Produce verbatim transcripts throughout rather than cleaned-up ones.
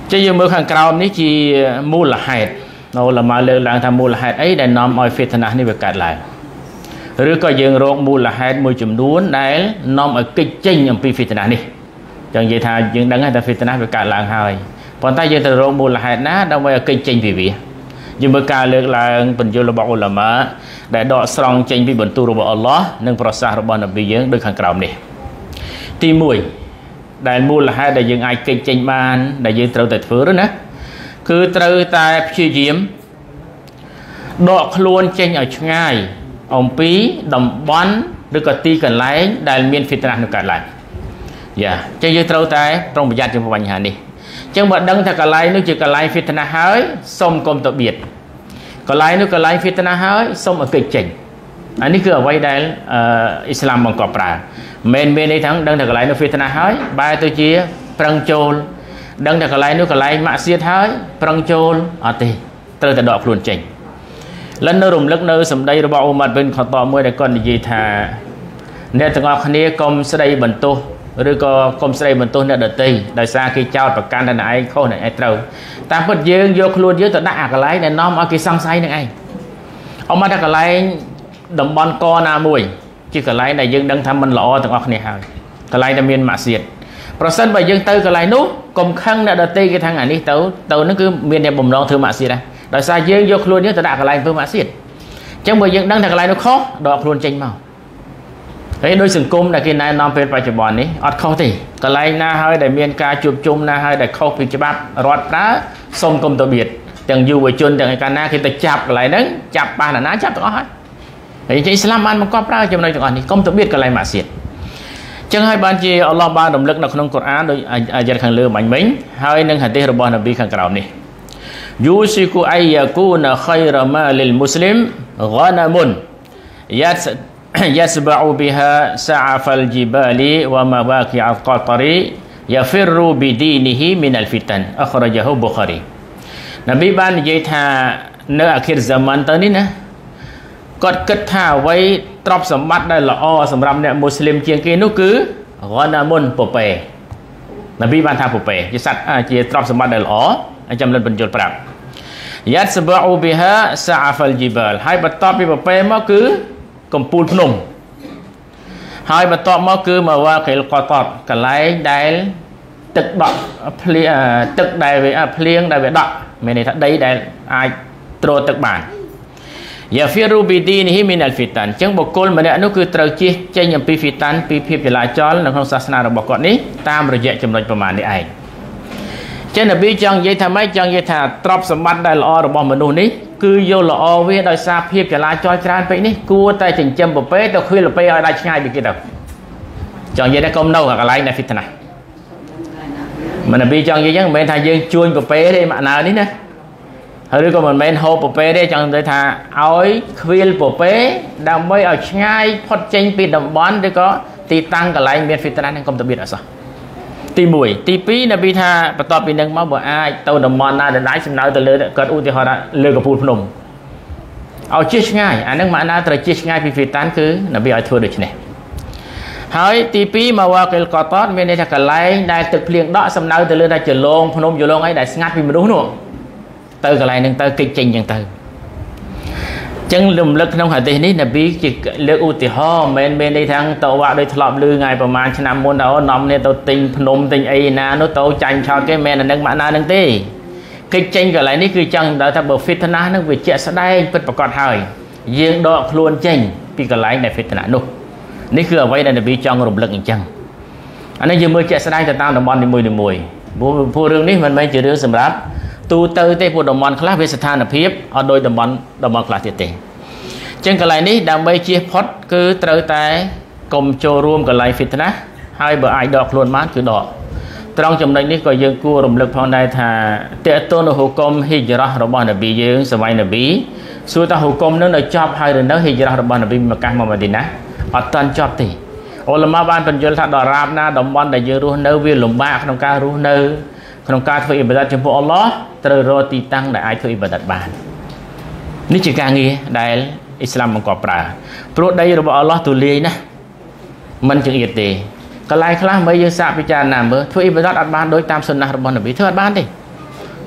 chứ như mới hàng cao ní chỉ mua là hạt nó là mà lượng lang tham mua là hạt ấy để nằm ở phía thân này về cả lại rồi có dương rong mua là hạt môi trường đuốn đấy nằm ở kịch chênh ở phía thân này chẳng vậy thà dương đắng hay ta phía thân về cả làng hơi còn ta dương từ rong mua là hạt ná đâu phải kịch chênh vì vì nhưng mà cả lượng là bình dương là bảo là mà để đọ song chênh vì bẩn tu rồi bảo Allah nâng prasa rồi bảo là vì dương được hàng cao này ti mùi đại mua là hai đại dương ai kịch chênh ban đại dương trâu tật phứ đó nè cứ trâu ta chia diếm đọ luôn chênh ở ngay ông pí đồng bón được có ti cần lấy đại miền phía tây được cả lại dạ chênh dương trâu ta trong một gia đình của bạn nhà đi chẳng mà đăng thật cả lại nước chỉ cả lại phía tây hơi xong công tập biệt cả lại nước cả lại phía tây hơi xong ở kịch chênh anh ấy cứ ở quay đây Islam bằng cọp ra men men đây thắng đăng thật lại nó phía tây hơi ba tôi chia prang chôn đăng thật lại nó cả lại mạ xiết hơi prang chôn ở đây từ từ đọt luôn chỉnh lần nữa rùng lắc nơi sầm đây rồi bảo mặt bên họ tỏ mới để còn gì thà nên từng ngọc này công sẽ đây bẩn tô rồi có công sẽ đây bẩn tô nên đợt tây đời xa khi trao và can là ai khâu này ai trâu ta bật dương vô luôn dưới tận đã cả lại nên nó mà cái xăng say này anh ông mà đặt cả lại đồng bon co na mùi chứ cả lại này dương đang thăm mình lọ từng ngọc này hơi cả lại là miền mạ xiết persen bài dương tư cả lại nút cùng khăn đã đợt tây cái thằng này đi tấu tấu nó cứ miền này bùng non thương mạ xiết đây đời xa dương vô luôn dưới tận đã cả lại thương mạ xiết chẳng bởi dương đang thật lại nó khó đọt luôn tranh màu thế đôi sừng cung là cái này non phê phải chụp bòn ấy ọt không thì cả lại na hơi để miền ca chụp chung na hơi để khâu bị chụp bắp rót đá sông công tàu biệt chẳng dù với chôn chẳng cái na khi ta chạp lại đấy chạp ba là ná chạp đó hết thì Islam ăn một cọp ra trong này còn thì công tàu biệt cả lại mà xiết chẳng hai bạn chỉ Allah ba động lực là không Quran đôi ajat khang lừa mạnh mình hai nâng hadith của bọn Nabi khang cầu này yusiku ayyakuna khayra ma lil muslim ghanamun yasba'u biha sa'afal jibali wa mawaqi'al qatari yafirru bidinihi min al fitan akhrajahu Bukhari. Nabi ban dạy thà nơi akhir zaman tới nè còn kết thà với trọc sầm bắt đây là o sầm ram nè Muslim chiang kia nó cứ ghanamun pope Nabi ban thà pope chỉ sạch chỉ trọc sầm bắt đây là o anh chăm lên bình chốt bạc yasba'u biha sa'afal jibal hai bát top bị pope mà cứ cầm pul phnom hai bát top mà cứ mà qua cái qatat cái lái đáyตึกดอกเพลียตึกใดเวอเพลียงใดเวดอกไม่ในทัดใดใดไอโตรตึกบานอย่าฟิรูบีดีนี่มีนัลฟิตันจังบุคคลมันเนี่ยนั่นคือตรจีเจนยังปีฟิตันปีเพียบจลาจรในของศาสนาเราบอกก่อนนี้ตามระยะจำนวนประมาณนี้ไอเช่นนบีจังยัยทำให้จังยัยถาตรอบสมบัติได้ละอระบบมนุษย์นี้คือโยละอเวโดยซาเพียบจลาจรจานไปนี่กูแต่จึงจำบุเป้แต่คือเราไปอะไรง่ายไปกี่ดอกจังยัยได้กลมเน่ากับอะไรในฟิตนะmình bị chọn gì chứ mình thay dương chuôn của bé đi mà nào đi nè hơi còn mình men hô của bé đi chọn để thà ối khuyên của bé đang mới ở ngay phật tranh bị đồng bón để có ti tăng cả lại miền phía tây này không đặc biệt là sao ti mùi ti pí là bị thà và to bị nâng máu bờ ai tàu đồng mòn na để lái xem nào từ lừa cất u thì họ đã lừaกับพูดพนมเอาchia ngay anhนึกmà na từ chia ngay phía tây cứ là bị ai thua được này hỏi tí pí mà qua cái cọ tót bên đây là cái lấy đại thực liền đó xong nào từ lên đây chờ lông phun vô lông ấy đại ngắt vì mình đúng không từ cái này nâng từ kịch trình chẳng từ chân lùm lực trong hải tiền là bí chỉ lược u thì ho bên bên đây thằng tàu vào đây thọp lư ngàyประมาณnăm môn đó nằm này tàu tình phun tình ấy na nó tàu tranh cho cái men là nâng mã na nâng tê kịch trình cái này níคือจังđã thằng bờ fit thân á nó về chạy sẽ đây bật vào con hơi riêng đó luôn trình vì cái này này fit thân á nôนี่คือไว้ในบีจังรบลึกจังอันนี้ยังมือเจสได้แต่ตามดมอนในมือในมวยผู้เรื่องนี้มันไม่ใช่เรื่องสำหรับตูเตอร์เตผู้ดมอนคลาสเวสถานเพียบเอาโดยดมอนดมอนคลาสเตจังกะไรนี้ดำใบเชียพอดคือเตอร์แต่กลมโจรวมกะไรฟิตนะให้เบอร์ไอดอกล้วนมาคือดอกตรองจำเลยนี้ก็ยังกู้รบลึกพอได้ท่าเตะต้นหุกมฮิจรัตรบอนบียังสมัยนบีส่วนตาหุกมนั้นในจอบให้หรือนั้นฮิจรัตรบอนบีมาการมามาดีนะอัตตันจอบตีโอลมาบ้านเป็นยลทัดดอราบนาดอมบอลได้ยืรู้เนื้อวิลมบ้าขนมการรู้เนื้อขนมการฝึกอิบดัดจมพอัลลอฮ์ตรโรตีตั้งได้ไอฝึกอิบดัดบ้านนี่จึงการงี้ได้อิสลามมันก่อปลาโปรดได้ระบบอัลลอฮ์ตุลีนะมันจึงเอียดตีก็ไล่คลาไม่ยืดสาพิจารณาเมื่อฝึกอิบดัดอัดบ้านโดยตามสุนนะระบบนบีเท่าอัดบ้านดิ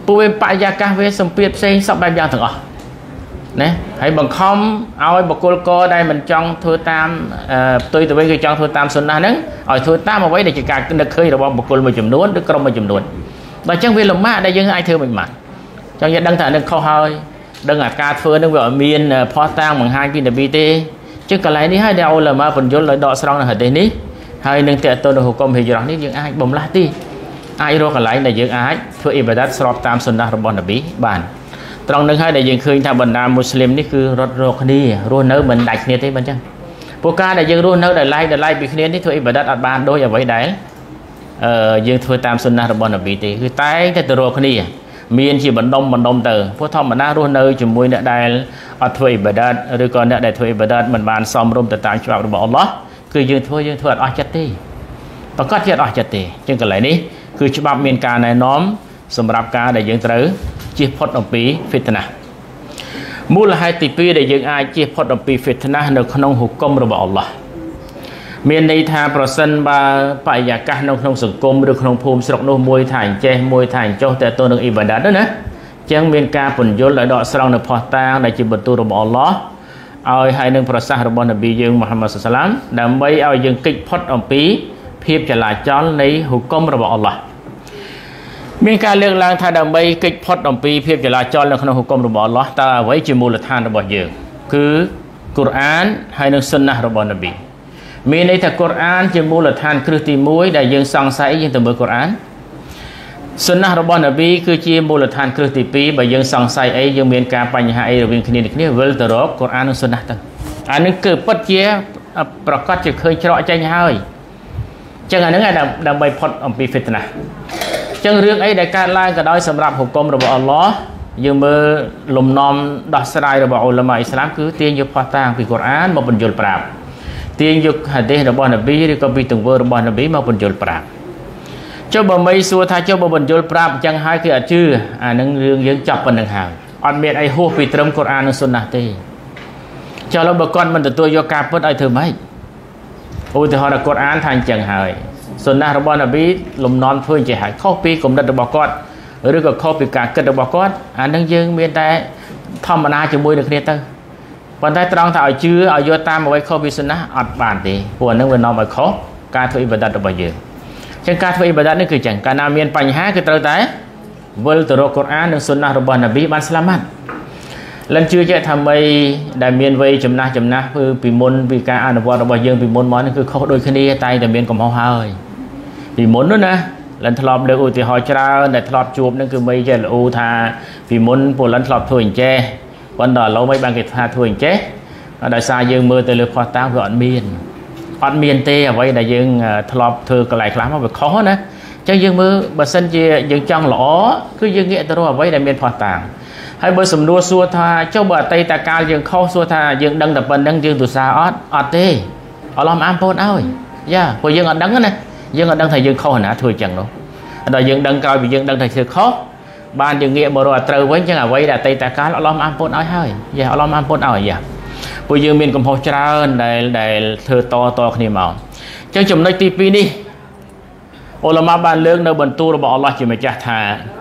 ពួកវាបរិយាកាសវាសម្ពាធផ្សេងសពបែបយ៉ាងទាំងអស់ណាហើយបង្ខំឲ្យបុគ្គលកដែលមិនចង់ធ្វើតាមផ្ទុយទៅវិញគឺចង់ធ្វើតាមសុណាហ្នឹងឲ្យធ្វើតាមអ្វីដែលជាការនឹកឃើញរបស់បុគ្គលមួយចំនួនឬក្រុមមួយចំនួនដល់អញ្ចឹងវាលំបាកដែលយើងអាចធ្វើមិនបានចង់យើងដឹងថានឹងខុសហើយដឹងថាការធ្វើនឹងវាអត់មានផុសតាងបង្ហាញពីនប៊ីទេជាកន្លែងនេះហើយដែលអ៊ុលម៉ាបញ្យល់ដោយដកស្រង់នៅហាឌីសនេះហើយនឹងតេតទៅនឹងហុគមហិជ្រោះនេះយើងអាចបំលាស់ទីអាចរកកន្លែងដែលយើងអាចធ្វើអ៊ីបាដាតស្របតាមសុណារបស់នប៊ីបានត្រង់នឹងហើយដែលយើងឃើញថាបណ្ដាមូស្លីមនេះគឺរត់រកគ្នារស់នៅមិនដាច់គ្នាទេមិនចឹងពួកការដែលយើងរស់នៅដែលឡែកដែលឡែកពីគ្នានេះធ្វើអ៊ីបាដាតអត់បានដូចអ្វីដែលអឺយើងធ្វើតាមសុណារបស់នប៊ីទេគឺតែងតែទៅរកគ្នាមានជាបណ្ដុំបណ្ដុំទៅពួកធម្មតារស់នៅជាមួយអ្នកដែលអត់ធ្វើអ៊ីបាដាតឬក៏អ្នកដែលធ្វើអ៊ីបាដាតមិនបានសមរម្យទៅតាមច្បាប់របស់អល់ឡោះគឺយើងធ្វើយើងធ្វើអត់អស់ចិត្តទេប្រកាសជាអត់អស់ចិត្តទេជាងកន្លែងនេះគឺច្បាប់មានការណែនាំសម្រាប់ការដែលយើងត្រូវជៀសផុតអំពី fitnah មូលហេតុទីពីរដែលយើងអាចជៀសផុតអំពី fitnah នៅក្នុងហុគមរបស់អល់ឡោះមានន័យថាប្រសិនបើបរិយាកាសនៅក្នុងសង្គមឬក្នុងភូមិស្រុកនោះមួយថាអញ្ចេះមួយថាអញ្ចោះតែទៅនឹងអ៊ីបាដាតណាចឹងមានការពន្យល់ដោយដកស្រង់នៅផុសតាងដែលជាបន្ទូលរបស់អល់ឡោះឲ្យហើយនឹងប្រសាសន៍របស់នប៊ីយើងមូហាម៉ាត់សាឡាមដើម្បីឲ្យយើងគេចផុតអំពីភាពចលាចលនៃហុគមរបស់អល់ឡោះមានការលើកឡើងថាដើម្បីគេចផុតអំពីភាពចលាចលនៅក្នុងហុគមរបស់អល់ឡោះតើអ្វីជាមូលដ្ឋានរបស់យើងគឺកូរ៉ានហើយនិងសុណារបស់នប៊ីមានន័យថាកូរ៉ានជាមូលដ្ឋានគ្រឹះទីមួយដែលយើងសង្ស័យយើងទៅមើលកូរ៉ានសុណារបស់នប៊ីគឺជាមូលដ្ឋានគ្រឹះទីពីរបើយើងសង្ស័យអីយើងមានការបញ្ហាអីរវាងគ្នានេះគ្នាវិលទៅរកកូរ៉ាននិងសុណាទៅអានេះគឺពិតជាប្រកាសជាឃើញច្រកចេញហើយចឹងអាហ្នឹងឯងដើម្បីផុតអំពី fitnah ចឹងរឿងអីដែលកើតឡើងក៏ដោយសម្រាប់ហុគមរបស់អល់ឡោះយើងមើលលំនាំដោះស្រាយរបស់អ៊ុលម៉ាអ៊ីស្លាមគឺទាញយកផុសតាងពីកូរ៉ានមកបញ្យល់ប្រាប់ទាញយកហាឌីសរបស់នប៊ីឬក៏ពីទង្វើរបស់នប៊ីមកបញ្យល់ប្រាប់ចុះបើមិនសួរថាចុះបើបញ្យល់ប្រាប់អញ្ចឹងហើយគឺអត់ជឿអានឹងរឿងយើងចាប់ប៉ុណ្្នឹងហើយអត់មានអីហួសពីត្រឹមកូរ៉ាននិងសុណាទេចុះឡើយបើគាត់មិនទទួលយកការពិតឲ្យធ្វើម៉េចឧទាហរណ៍កូរ៉ានថាអញ្ចឹងហើយសុណារបស់នប៊ីលំនាំធ្វើជាហើយខុសពីគំនិតរបស់គាត់ឬក៏ខុសពីការគិតរបស់គាត់អានឹងយើងមានតែធម្មតាជាមួយនឹងគ្នាទៅប៉ុន្តែត្រង់ថាឲ្យជឿឲ្យយកតាមអ្វីខុសពីសុណាអត់បានទេព្រោះអានឹងវានាំឲ្យខុសការធ្វើអ៊ីបាដាតរបស់យើងអញ្ចឹងការធ្វើអ៊ីបាដាតនេះគឺអញ្ចឹងកាលណាមានបញ្ហាគឺត្រូវតែវិលទៅរកកូរ៉ាននិងសុណារបស់នប៊ីបានស្លាមាត់លិនជឿជាក់ថាមីដែលមានវ័យចំណាស់ចំណាស់គឺពីមុនពីការអនុវត្តរបស់យើងពីមុនមកនេះគឺខុសដូចគ្នាតែតែមានកំហុសហើយពីមុននោះណាលិនធ្លាប់លើកឧទាហរណ៍ច្រើនដែលធ្លាប់ជួបនឹងគឺមីចេះល្អថាពីមុនពលលិនធ្លាប់ធ្វើអញ្ចេះប៉ុន្តែឥឡូវមិនបានគេថាធ្វើអញ្ចេះដោយសារយើងមើលទៅលើផុសតាងវាអត់មានអត់មានទេអ្វីដែលយើងធ្លាប់ធ្វើកន្លែងខ្លះមកវាខុសណាអញ្ចឹងយើងមើលបើសិនជាយើងចង់ល្អគឺយើងងាកទៅរកអ្វីដែលមានផុសតាងហើយបើសំណួរសួរថាចុះបើអតីតកាលយើងខុសសួរថាយើងដឹងតែប៉ុណ្្នឹងយើងទោសាអត់អត់ទេអល់ឡោះអានពូនឲ្យយ៉ាព្រោះយើងអត់ដឹងណាយើងអត់ដឹងថាយើងខុសណាធ្វើអញ្ចឹងនោះដល់យើងដឹងក្រោយពីយើងដឹងថាធ្វើខុសបានយើងងាកមករកឲ្យត្រូវវិញអញ្ចឹងអ្វីដែលអតីតកាលអល់ឡោះអានពូនឲ្យហើយយ៉ាអល់ឡោះអានពូនឲ្យយ៉ាព្រោះយើងមានកំហុសច្រើនដែលដែលធ្វើតតគ្នាមកអញ្ចឹងចំណុចទីពីរនេះអ៊ុលម៉ាបានលើកនៅបន្ទូលរបស់អល់ឡោះជាម្ចាស់ថា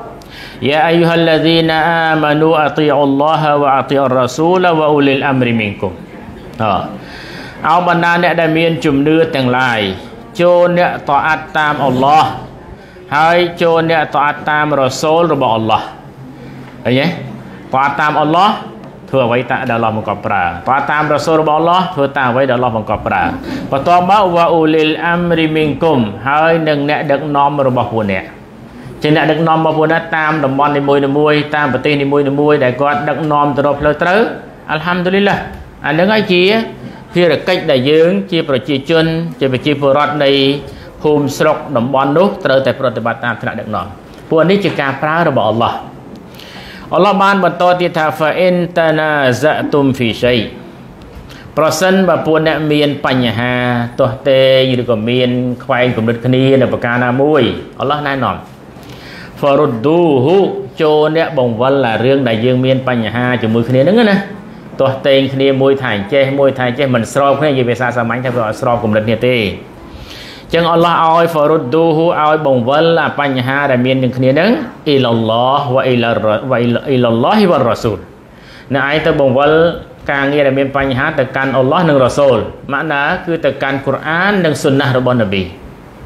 يا أيها الذين آمنوا أطيعوا الله وأطيعوا الرسول وأولي الأمر منكم អោបណ្ដាអ្នកដែលមានជំនឿទាំងឡាយចូលអ្នកតអាត់តាមអល់ឡោះហើយចូលអ្នកតអាត់តាមរ៉ាសូលរបស់អល់ឡោះឃើញទេតអាត់តាមអល់ឡោះធ្វើអ្វីដែលអល់ឡោះបង្កប់ប្រើតអាត់តាមរ៉ាសូលរបស់អល់ឡោះធ្វើតាមអ្វីដែលអល់ឡោះបង្កប់ប្រើបន្ទាប់មកវ៉ាអ៊ូលីលអាំរីមីនគុំហើយនឹងអ្នកដឹកនាំរបស់ពួកអ្នកជាអ្នកដឹកនាំរបស់ពួកអ្នកតាមតំបន់នីមួយៗតាមប្រទេសនីមួយៗដែលគាត់ដឹកនាំទៅរកផ្លូវត្រូវអល់ហាំឌុលីឡាអានឹងហើយជាភារកិច្ចដែលយើងជាប្រជាជនជាប្រជាពលរដ្ឋនៃភូមិស្រុកតំបន់នោះត្រូវតែប្រតិបត្តិតាមថ្នាក់ដឹកនាំពួកនេះជាការប្រើរបស់អល់ឡោះអល់ឡោះបានបន្តទៀតថា fa in tanaza'tum fi shay ប្រសិនបើពួកអ្នកមានបញ្ហាទាស់ទែងឬក៏មានខ្វែងគំនិតគ្នានៅប្រការណាមួយអល់ឡោះណែនាំFarudduhu ចូលអ្នកបង្វិលអារឿងដែលយើងមានបញ្ហាជាមួយគ្នាហ្នឹងណាទាស់ទែងគ្នាមួយថាអញ្ចេះមួយថាអញ្ចេះមិនស្របគ្នានិយាយភាសាសាមញ្ញថាវាអត់ស្របគំនិតគ្នាទេចឹងអល់ឡោះឲ្យហ្វរុឌូហ៊ូឲ្យបង្វិលអាបញ្ហាដែលមាននឹងគ្នានឹងអ៊ីឡឡោះវ៉ាអ៊ីឡាវ៉ាអ៊ីឡឡោះវ៉ារ៉ាស៊ូលអ្នកឯងទៅបង្វិលការងារដែលមានបញ្ហាទៅកាន់អល់ឡោះនិងរ៉ាស៊ូលម៉ាក់ណាគឺទៅកាន់កូរ៉ាននិងស៊ុនណារបស់នប៊ី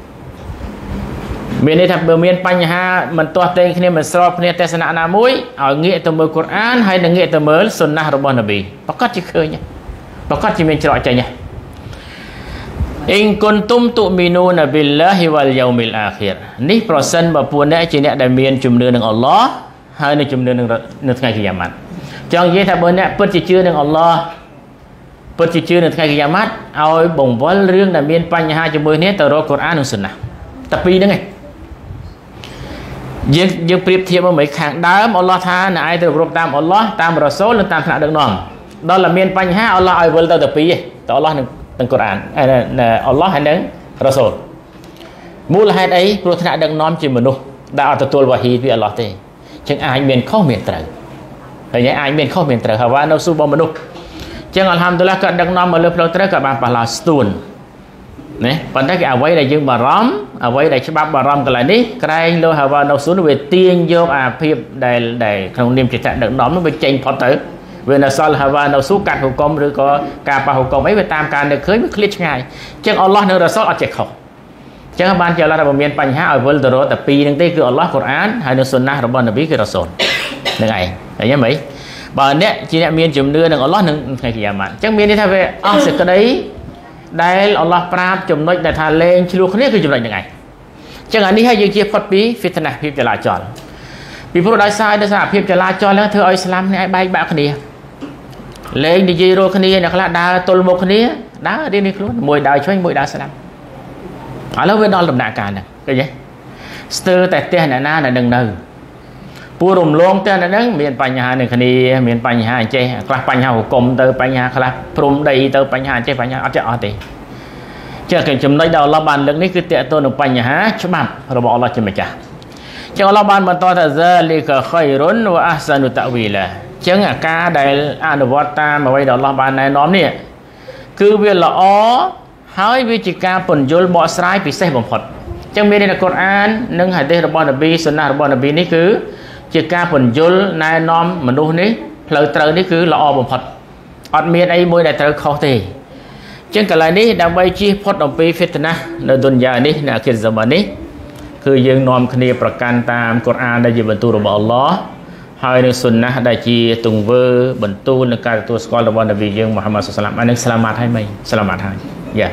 មានន័យថាបើមានបញ្ហាមិនទាស់តែងគ្នាមិនស្របគ្នាទស្សនៈណាមួយឲ្យងាកទៅមើលកូរ៉ានហើយនឹងងាកទៅមើលស៊ុនណារបស់នប៊ីប្រកាសជាឃើញប្រកាសជាមានច្រកចេញអ៊ីនគុនទុំទុមីនូនប៊ីឡាហ៊ីវ៉ាល់យូមីលអាខិរនេះប្រសិនបើពួកអ្នកជាអ្នកដែលមានជំនឿនឹងអល់ឡោះហើយនឹងជំនឿនឹងនៅថ្ងៃគីយ៉ាម៉ាត់ចង់និយាយថាបើអ្នកពិតជាជឿនឹងអល់ឡោះពិតជាជឿនឹងថ្ងៃគីយ៉ាម៉ាត់ឲ្យបង្វិលរឿងដែលមានបញ្ហាជាមួយគ្នាទៅរកកូរ៉ាននិងស៊ុនណាតែពីរហ្នឹងឯងយើងយើងប្រៀបធៀបមកខាងដើមអល់ឡោះថាអ្នកឯងទៅគ្រប់តាមអល់ឡោះតាមរ៉ាស៊ូលនិងតាមថ្នាក់ដឹកនាំដល់តែមានបញ្ហាអល់ឡោះឲ្យវិលទៅតែពីរឯងទៅអល់ឡោះនឹងទាំងកូរ៉ានអល់ឡោះហើយនឹងរ៉ាស៊ូលមូលហេតុអីព្រោះថ្នាក់ដឹកនាំជាមនុស្សដែលអត់ទទួលវ៉ាហ៊ីពីអល់ឡោះទេចឹងអាចមានខុសមានត្រូវហើយអាចមានខុសមានត្រូវហើយវ៉ានៅស៊ូរបស់មនុស្សចឹងអល់ហាំឌុលឡាក៏ដឹកនាំមកលើផ្លូវត្រូវក៏បានប៉ះឡោស្ទួនណាប៉ុន្តែគេអ្វីដែលយើងបារម្ភអ្វីដែលច្បាប់បារម្ភកន្លែងនេះក្រែងលើហាវ៉ានៅស៊ូនវាទាញយកអាភាពដែលដែលក្នុងនាមជាថ្នាក់ដឹកនាំនោះវាចេញផុតទៅវានៅសល់ហាវ៉ានៅស៊ូកាត់ហុកុំឬក៏ការប៉ះហុកុំអីវាតាមការនឹកឃើញវាឃ្លាតឆ្ងាយចឹងអល់ឡោះនិងរ៉ាស៊ូលអត់ចេះខុសចឹងបានជាអល់ឡោះថាមានបញ្ហាឲ្យវិលទៅរកតែពីរហ្នឹងទេគឺអល់ឡោះកូរ៉ានហើយនិងស៊ុនណារបស់នប៊ីគឺរ៉ាស៊ូលហ្នឹងឯងឃើញទេមិនបើអ្នកជាអ្នកមានជំនឿនឹងអល់ឡោះនឹងថ្ងៃគីយ៉ាម៉ាត់ចឹងមានន័យថាវាអស់សេចក្តីដែលអល់ឡោះប្រាប់ចំណុចដែលថាលែងឆ្លោះគ្នាគឺចំណុចហ្នឹងឯងចឹងអានេះហើយយើងជាផុតពីហ្វីតណាភាពចលាចលពីព្រោះដោយសារដោយសារភាពចលាចលហ្នឹងធ្វើឲ្យស្លាមនេះឲ្យបែកបាក់គ្នាលែងនិយាយរកគ្នាអ្នកខ្លះដើរទល់មុខគ្នាដើររៀននេះខ្លួនមួយដើរឆ្វេងមួយដើរស្ដាំឥឡូវវាដល់ដំណាក់កាលហ្នឹងឃើញទេស្ទើរតែផ្ទះអ្នកណាដែលនឹងនៅពូរំលងផ្ទះអ្នកហ្នឹងមានបញ្ហានឹងគ្នាមានបញ្ហាអញ្ចេះខ្លះបញ្ហាហុកុំទៅបញ្ហាខ្លះព្រំដីទៅបញ្ហាអញ្ចេះបញ្ហាអត់ចេះអស់ទេចឹងគេចំណុចដែលអល់ឡោះបានលើកនេះគឺតេតទៅនឹងបញ្ហាច្បាប់របស់អល់ឡោះជាម្ចាស់ចឹងអល់ឡោះបានបន្តថាហ្សាលីកាខៃរុនវ៉ាអហ្សានុតាវីឡាចឹងអាការដែលអនុវត្តតាមអ្វីដែលអល់ឡោះបានណែនាំនេះគឺវាល្អហើយវាជាការពន្យល់បកស្រាយពិសេសបំផុតចឹងមាននៅកូរ៉ាននិងហាឌីសរបស់នប៊ីសុណារបស់នប៊ីនេះគឺជាការពន្យល់ណែនាំមនុស្សនេះផ្លូវត្រូវនេះគឺល្អបំផុតអត់មានអីមួយដែលត្រូវខុសទេចឹងកន្លែងនេះដើម្បីជៀសផុតអំពីហ្វីតណានៅឌុនយ៉ានេះនៅអាខិរហ្សាម៉ាននេះគឺយើងនាំគ្នាប្រកាន់តាមកូរ៉ានដែលជាបន្ទូលរបស់អល់ឡោះហើយនឹងសុនណាដែលជាទង្វើបន្ទូលនៃការទទួលស្គាល់របស់នប៊ីយើងមូហាម៉ាត់សុសឡាមអានឹងស្លាម៉ាត់ហើយមិនស្លាម៉ាត់ហើយយ៉ា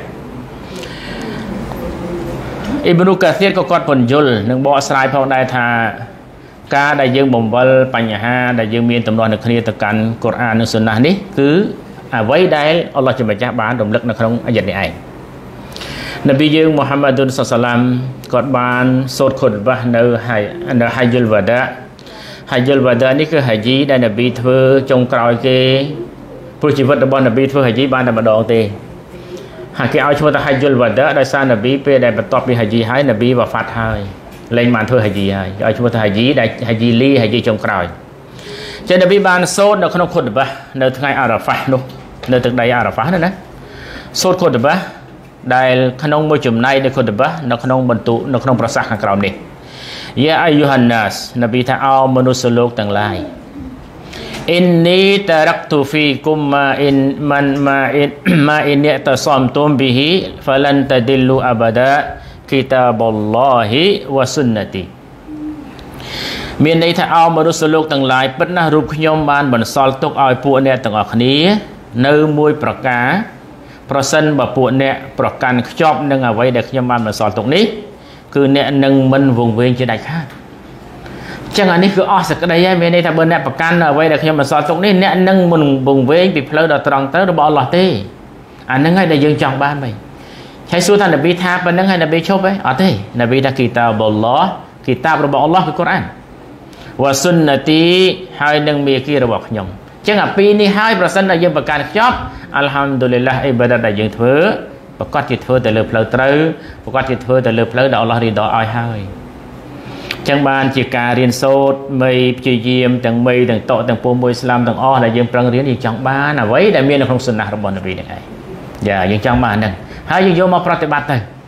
អ៊ីប្នូកាសៀរក៏គាត់ពន្យល់នឹងបកស្រាយផងដែរថាការដែលយើងបំវល់បញ្ហាដែលយើងមានទំនាស់នៅគ្នាទៅកាន់កូរ៉ាននិងសុនណានេះគឺអ្វីដែលអល់ឡោះជាម្ចាស់បានរំលឹកនៅក្នុងអាយ៉ាតនេះឯងនប៊ីយើងមូហាម៉ាត់សុសឡាមគាត់បានសូត្រខុតបាសនៅហើយនៅហាយុលវ៉ាដាហាយុលវ៉ាដានេះគឺហាជីដែលនប៊ីធ្វើចុងក្រោយគេព្រោះជីវិតរបស់នប៊ីធ្វើហាជីបានតែម្ដងទេហើយគេឲ្យឈ្មោះថាហាយុលវ៉ាដាដោយសារនប៊ីពេលដែលបន្ទាប់ពីហាជីហើយនប៊ីវ៉ាហ្វាត់ហើយលែងបានធ្វើហាជីហើយឲ្យឈ្មោះថាហាជីដែលហាជីលីហាជីចុងក្រោយចឹងនប៊ីបានសូត្រនៅក្នុងខុតបាសនៅថ្ងៃអារ៉ាហ្វានោះនៅទឹកដីអារ៉ាហ្វានោះណាសូត្រខុតបាសដែលក្នុងមួយចំណែកនៃខុតបាសនៅក្នុងបន្ទុនៅក្នុងប្រសាសន៍ខាងក្រោមនេះយ៉ាអាយូហានណាសនប៊ីថាអោមនុស្សលោកទាំងឡាយអ៊ីននីតារ៉ាក់ទូហ្វីគុមម៉ាអ៊ីនម៉ាន់ម៉ាអ៊ីនម៉ាអ៊ីនតសមតុមប៊ីហ៊ីហ្វាឡានតឌិលូអាបាដាគីតាប៊ុលឡោហ៊ីវ៉ាស៊ុនណាទីមានន័យថាអោមនុស្សលោកទាំងឡាយពិតណាស់រូបខ្ញុំបានបន្សល់ទុកឲ្យពួកអ្នកទាំងអស់គ្នានៅមួយប្រការប្រសិនបើពួកអ្នកប្រកាន់ខ្ជាប់នឹងអ្វីដែលខ្ញុំបានបន្សល់ទុកនេះគឺអ្នកនឹងមិនវង្វេងជាដាច់ខាតចឹងអានេះគឺអស់សក្តីហើយមានន័យថាបើអ្នកប្រកាន់អ្វីដែលខ្ញុំបន្សល់ទុកនេះអ្នកនឹងមិនវង្វេងពីផ្លូវដ៏ត្រង់ទៅរបស់អល់ឡោះទេអាហ្នឹងហើយដែលយើងចង់បានវិញហើយសួរថានប៊ីថាប៉ុណ្្នឹងហើយនប៊ីឈប់ទេអត់ទេនប៊ីថាគីតាប៊ុលឡោះគីតាបរបស់អល់ឡោះគឺកូរ៉ានវ៉ាស៊ុនណាទីហើយនឹងមាគីរបស់ខ្ញុំចឹងអាពីរនេះហើយប្រសិនតែយើងប្រកាន់ខ្ជាប់អល់ហាំឌុលីឡាអ៊ីបាដាតដែលយើងធ្វើប្រកាសជាធ្វើទៅលើផ្លូវត្រូវប្រកាសជាធ្វើទៅលើផ្លូវដែលអល់ឡោះរីដឲ្យហើយចឹងបានជាការរៀនសូត្រមីព្យាយាមទាំងមីទាំងតកទាំងពូមួយស្លាមទាំងអស់ដែលយើងប្រឹងរៀនយើងចង់បានអ្វីដែលមាននៅក្នុងសុនណារបស់នប៊ីនឹងឯងយ៉ាយើងចង់បានហ្នឹងហើយយើងយកមកប្រតិបត្តិទៅ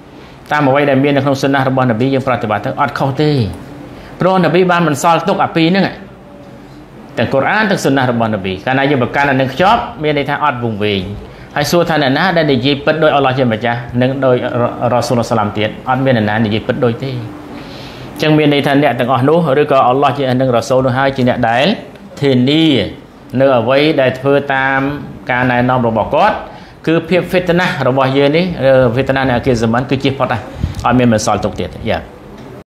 តាមអ្វីដែលមាននៅក្នុងសុណារបស់នប៊ីយើងប្រតិបត្តិទៅអត់ខុសទេព្រោះនប៊ីបានបន្សល់ទុកអាពីរហ្នឹងទាំងកូរ៉ានទាំងសុណារបស់នប៊ីកាលណាយើងប្រកាន់អានឹងខ្ជាប់មានន័យថាអត់វង្វេងហើយសួរថាអ្នកណាដែលនិយាយពិតដោយអល់ឡោះជាម្ចាស់និងដោយរ៉ាស៊ូលសាឡាមទៀតអត់មានអ្នកណានិយាយពិតដូចទេអញ្ចឹងមានន័យថាអ្នកទាំងអស់នោះឬក៏អល់ឡោះជានិងរ៉ាស៊ូលនោះហើយជាអ្នកដែលធានានៅអ្វីដែលធ្វើតាមការណែនាំរបស់គាត់គឺភាពហ្វីតណាស់របស់យើងនេះហ្វីតណាស់នៃអាគីរហ្សាម៉ាន់គឺជិះផុតហើយអត់មានបន្សល់ទុកទៀតយ៉ា